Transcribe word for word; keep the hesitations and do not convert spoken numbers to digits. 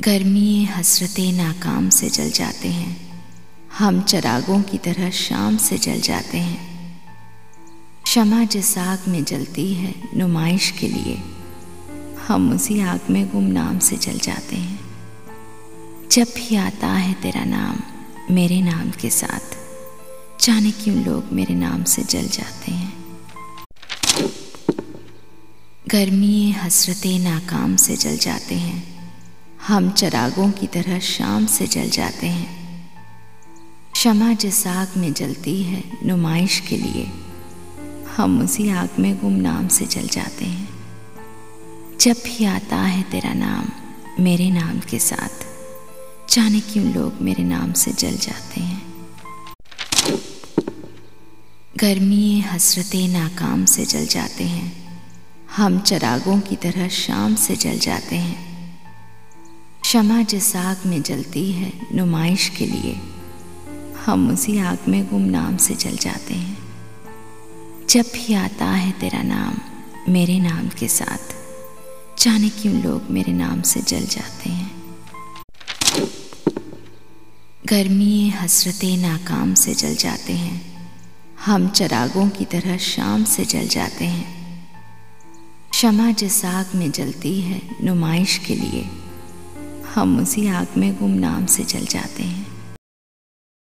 गर्मी हसरते नाकाम से जल जाते हैं, हम चरागों की तरह शाम से जल जाते हैं। शमा जिस आग में जलती है नुमाइश के लिए, हम उसी आग में गुमनाम से जल जाते हैं। जब भी आता है तेरा नाम मेरे नाम के साथ, जाने क्यों लोग मेरे नाम से जल जाते हैं। गर्मी हसरते नाकाम से जल जाते हैं, हम चरागों की तरह शाम से जल जाते हैं। शमा जिस आग में जलती है नुमाइश के लिए, हम उसी आग में गुमनाम से जल जाते हैं। जब भी आता है तेरा नाम मेरे नाम के साथ, जाने क्यों लोग मेरे नाम से जल जाते हैं। गर्मी हसरते नाकाम से जल जाते हैं, हम चरागों की तरह शाम से जल जाते हैं। शमा जिस आग में जलती है नुमाइश के लिए, हम उसी आग में गुमनाम से जल जाते हैं। जब भी आता है तेरा नाम मेरे नाम के साथ, जाने क्यों लोग मेरे नाम से जल जाते हैं। गर्मी हसरते नाकाम से जल जाते हैं, हम चरागों की तरह शाम से जल जाते हैं। शमा जिस आग में जलती है नुमाइश के लिए, हम उसी आग में गुमनाम से जल जाते हैं।